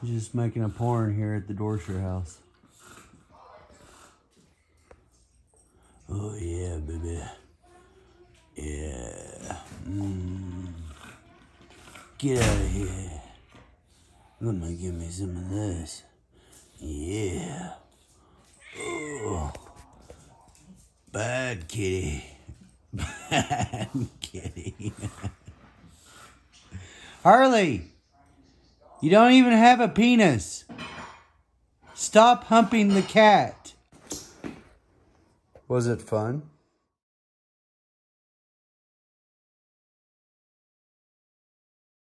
Just making a porn here at the Dorsher house. Oh yeah, baby. Yeah. Get out of here. Let me give me some of this. Yeah. Oh. Bad kitty. Bad kitty. Harley, you don't even have a penis. Stop humping the cat. Was it fun?